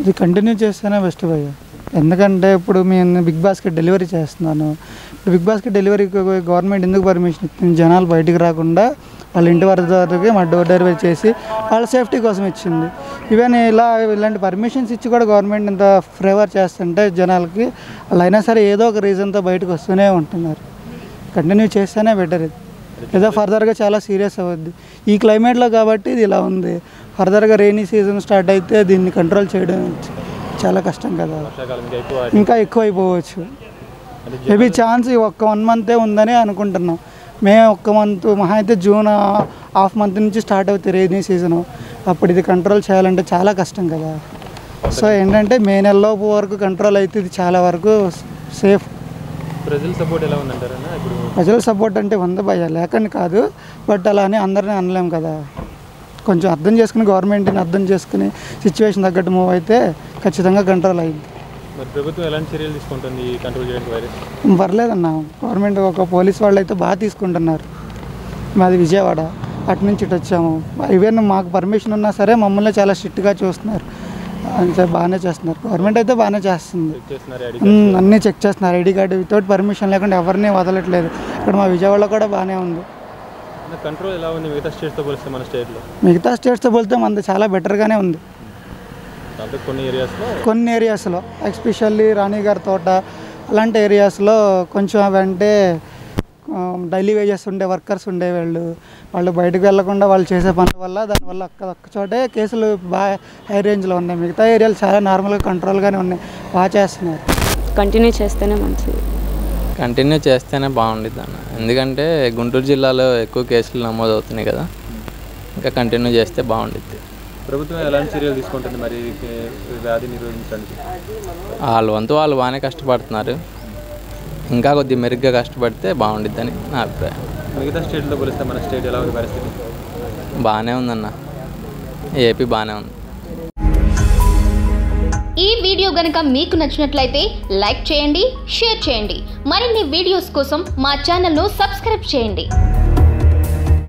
ఇది కంటిన్యూ చేస్తేనే బెస్ట్ భయ్య. ఎందుకంటే ఇప్పుడు నేను బిగ్ బాస్కెట్ డెలివరీ చేస్తున్నాను. ఇప్పుడు బిగ్ బాస్కెట్ డెలివరీకి గవర్నమెంట్ ఎందుకు పర్మిషన్ ఇచ్చింది? జనాలు బయటికి రాకుండా వాళ్ళ ఇంటి వరకు మా డోర్ డెలివరీ చేసి వాళ్ళ సేఫ్టీ కోసం ఇచ్చింది. ఈవెన్ ఇలాంటి పర్మిషన్స్ ఇచ్చి కూడా గవర్నమెంట్ ఇంత ఫేవర్ చేస్తుంటే జనాలకి వాళ్ళు అయినా సరే ఏదో ఒక రీజన్తో బయటకు వస్తూనే ఉంటున్నారు. కంటిన్యూ చేస్తేనే బెటర్. ఇది ఏదో ఫర్దర్గా చాలా సీరియస్ అవ్వద్ది ఈ క్లైమేట్లో కాబట్టి ఇది ఇలా ఉంది. ఫర్దర్గా రెయినీ సీజన్ స్టార్ట్ అయితే దీన్ని కంట్రోల్ చేయడం చాలా కష్టం కదా, ఇంకా ఎక్కువ అయిపోవచ్చు. మేబీ ఛాన్స్ ఒక్క 1 మంతే ఉందని అనుకుంటున్నాం. మేము ఒక్క మంత్ మహా అయితే జూన్ హాఫ్ మంత్ నుంచి స్టార్ట్ అవుతుంది రెయినీ సీజను. అప్పుడు ఇది కంట్రోల్ చేయాలంటే చాలా కష్టం కదా. సో ఏంటంటే మే నెలలోపు వరకు కంట్రోల్ అయితే ఇది చాలా వరకు సేఫ్. ప్రజల సపోర్ట్ ఎలా ఉందంటారా? ఇప్పుడు ప్రజల సపోర్ట్ అంటే 100 భయ లేకని కాదు, బట్ అలా అని అందరినీ అనలేం కదా. కొంచెం అర్థం చేసుకుని గవర్నమెంట్ని అర్థం చేసుకుని సిచ్యువేషన్ తగ్గట్టు మూవ్ అయితే ఖచ్చితంగా కంట్రోల్ అయ్యింది. మరి ప్రభుత్వం ఎలాంటి చర్యలు తీసుకుంటుంది కంట్రోల్ చేయడానికి వైరస్? పర్లేదన్న, గవర్నమెంట్ ఒక పోలీస్ వాళ్ళు అయితే బాగా తీసుకుంటున్నారు. మాది విజయవాడ, అటు నుంచి ఇటు వచ్చాము. ఈవెన్ మాకు పర్మిషన్ ఉన్నా సరే మమ్మల్ని చాలా స్ట్రిక్ట్గా చూస్తున్నారు. అంతే బాగానే చేస్తున్నారు. గవర్నమెంట్ అయితే బాగానే చేస్తుంది. అన్నీ చెక్ చేస్తున్నారు. ఐడి కార్డు వితౌట్ పర్మిషన్ లేకుండా ఎవరిని వదలట్లేదు. ఇక్కడ మా విజయవాడలో కూడా బాగానే ఉంది. కంట్రోల్ ఎలా ఉంది మిగతా స్టేట్స్తో పోలిస్తే? మన స్టేట్లో మిగతా స్టేట్స్తో పోలిస్తే మనది చాలా బెటర్గానే ఉంది. కొన్ని ఏరియాస్లో ఎస్పెషల్లీ రాణిగారి తోట అలాంటి ఏరియాస్లో కొంచెం అవంటే డైలీ వేజెస్ ఉండే వర్కర్స్ వాళ్ళు బయటకు వెళ్లకుండా వాళ్ళు చేసే పనుల వల్ల దానివల్ల ఒక్క చోటే కేసులు బాగా హై రేంజ్లో ఉన్నాయి. మిగతా ఏరియాలు చాలా నార్మల్గా కంట్రోల్గానే ఉన్నాయి, బాగా చేస్తున్నారు. కంటిన్యూ చేస్తేనే మంచిది. కంటిన్యూ చేస్తేనే బాగుండిద్ది అన్న. ఎందుకంటే గుంటూరు జిల్లాలో ఎక్కువ కేసులు నమోదు అవుతున్నాయి కదా, ఇంకా కంటిన్యూ చేస్తే బాగుండిద్ది. ప్రభుత్వం ఎలాంటి చర్యలు తీసుకుంటుంది మరి వ్యాధి నిరోధించడానికి? వాళ్ళ వంతు వాళ్ళు బాగానే కష్టపడుతున్నారు. ఇంకా కొద్దిగా మెరుగ్గా కష్టపడితే బాగుండిద్దని నా అభిప్రాయం. మిగతా స్టేట్తో పోలిస్తే మన స్టేట్ ఎలా ఉంది పరిస్థితి? బాగానే ఉందన్న, ఏపీ బాగానే ఉంది. ఈ వీడియో గనుక మీకు నచ్చినట్లయితే లైక్ చేయండి, షేర్ చేయండి. మరిన్ని వీడియోస్ కోసం మా ఛానల్ను సబ్స్క్రైబ్ చేయండి.